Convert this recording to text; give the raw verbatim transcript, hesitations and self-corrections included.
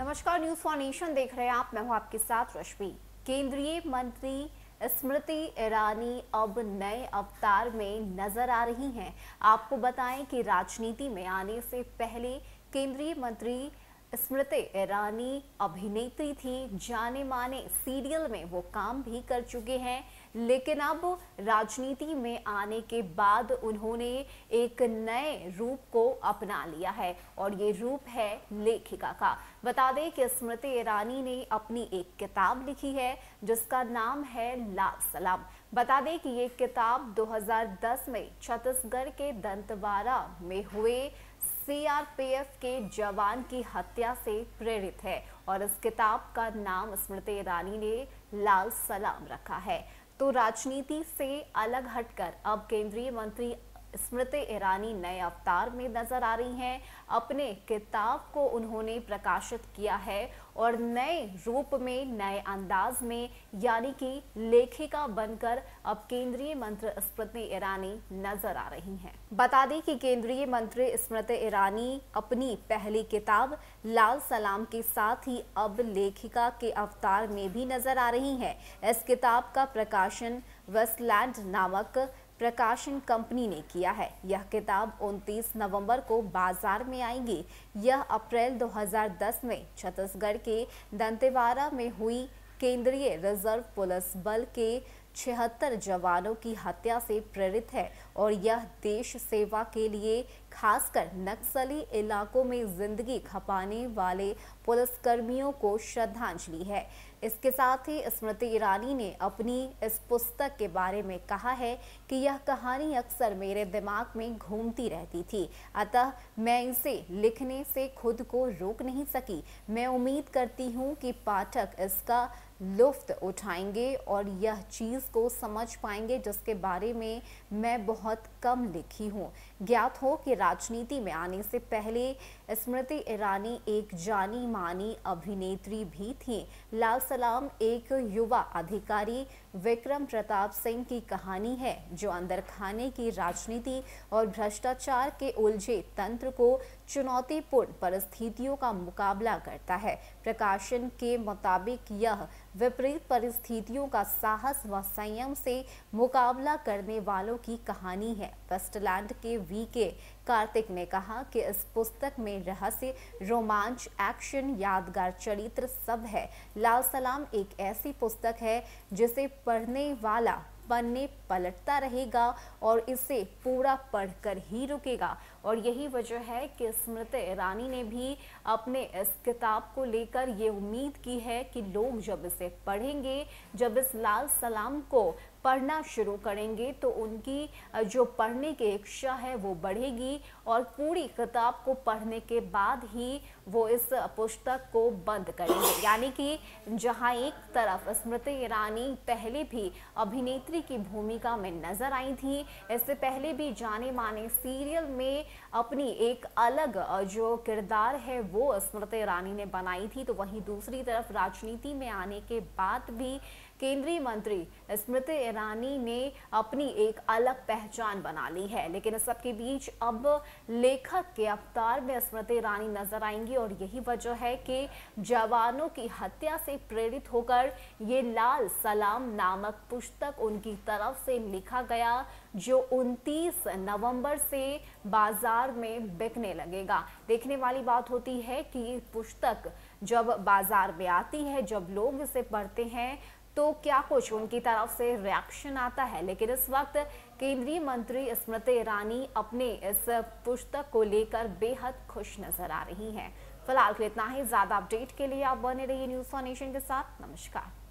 नमस्कार, news for nation देख रहे हैं आप। मैं हूं आपके साथ रश्मि। केंद्रीय मंत्री स्मृति ईरानी अब नए अवतार में नजर आ रही हैं। आपको बताएं कि राजनीति में आने से पहले केंद्रीय मंत्री स्मृति ईरानी अभिनेत्री थी। जाने माने सीरियल में वो काम भी कर चुके हैं, लेकिन अब राजनीति में आने के बाद उन्होंने एक नए रूप को अपना लिया है और ये रूप है लेखिका का। बता दें कि स्मृति ईरानी ने अपनी एक किताब लिखी है जिसका नाम है लाल सलाम। बता दें कि ये किताब दो हज़ार दस में छत्तीसगढ़ के दंतेवाड़ा में हुए सी आर पी एफ के जवान की हत्या से प्रेरित है और इस किताब का नाम स्मृति ईरानी ने लाल सलाम रखा है। तो राजनीति से अलग हटकर अब केंद्रीय मंत्री स्मृति ईरानी नए अवतार में नजर आ रही हैं। अपने किताब को उन्होंने प्रकाशित किया है और नए रूप में, नए अंदाज में, यानी कि लेखिका बनकर अब केंद्रीय मंत्री स्मृति ईरानी नजर आ रही हैं। बता दें कि केंद्रीय मंत्री स्मृति ईरानी अपनी पहली किताब लाल सलाम के साथ ही अब लेखिका के अवतार में भी नजर आ रही हैं। इस किताब का प्रकाशन वेस्टलैंड नामक प्रकाशन कंपनी ने किया है। यह किताब उनतीस नवंबर को बाजार में आएगी। यह अप्रैल दो हज़ार दस में छत्तीसगढ़ के दंतेवाड़ा में हुई केंद्रीय रिजर्व पुलिस बल के छिहत्तर जवानों की हत्या से प्रेरित है और यह देश सेवा के लिए खासकर नक्सली इलाकों में जिंदगी खपाने वाले पुलिसकर्मियों को श्रद्धांजलि है। इसके साथ ही स्मृति ईरानी ने अपनी इस पुस्तक के बारे में कहा है कि यह कहानी अक्सर मेरे दिमाग में घूमती रहती थी, अतः मैं इसे लिखने से खुद को रोक नहीं सकी। मैं उम्मीद करती हूँ कि पाठक इसका लुत्फ उठाएंगे और यह चीज़ को समझ पाएंगे जिसके बारे में मैं बहुत कम लिखी हूँ। ज्ञात हो कि राजनीति में आने से पहले स्मृति ईरानी एक जानी मानी अभिनेत्री भी थी। लाल सलाम एक युवा अधिकारी विक्रम प्रताप सिंह की कहानी है जो अंदर खाने की राजनीति और भ्रष्टाचार के उलझे तंत्र को चुनौतीपूर्ण परिस्थितियों का मुकाबला करता है। प्रकाशन के मुताबिक यह विपरीत परिस्थितियों का साहस व संयम से मुकाबला करने वालों की कहानी है। वेस्टलैंड के वी के कार्तिक ने कहा कि इस पुस्तक में रहस्य, रोमांच, एक्शन, यादगार चरित्र सब है। लाल सलाम एक ऐसी पुस्तक है जिसे पढ़ने वाला पन्ने पलटता रहेगा और इसे पूरा पढ़कर ही रुकेगा। और यही वजह है कि स्मृति ईरानी ने भी अपने इस किताब को लेकर ये उम्मीद की है कि लोग जब इसे पढ़ेंगे, जब इस लाल सलाम को पढ़ना शुरू करेंगे तो उनकी जो पढ़ने की इच्छा है वो बढ़ेगी और पूरी किताब को पढ़ने के बाद ही वो इस पुस्तक को बंद करेंगे। यानी कि जहां एक तरफ स्मृति ईरानी पहले भी अभिनेत्री की भूमिका में नजर आई थी, इससे पहले भी जाने माने सीरियल में अपनी एक अलग जो किरदार है वो स्मृति ईरानी ने बनाई थी, तो वहीं दूसरी तरफ राजनीति में आने के बाद भी केंद्रीय मंत्री स्मृति ईरानी ने अपनी एक अलग पहचान बना ली है। लेकिन इस सबके बीच अब लेखक के अवतार में स्मृति ईरानी नजर आएंगी और यही वजह है कि जवानों की हत्या से प्रेरित होकर ये लाल सलाम नामक पुस्तक उनकी तरफ से लिखा गया, जो उनतीस नवंबर से बाजार में बिकने लगेगा। देखने वाली बात होती है कि ये पुस्तक जब बाजार में आती है, जब लोग इसे पढ़ते हैं तो क्या कुछ उनकी तरफ से रिएक्शन आता है। लेकिन इस वक्त केंद्रीय मंत्री स्मृति ईरानी अपने इस पुस्तक को लेकर बेहद खुश नजर आ रही हैं। फिलहाल के लिए इतना ही। ज्यादा अपडेट के लिए आप बने रहिए न्यूज फॉर नेशन के साथ। नमस्कार।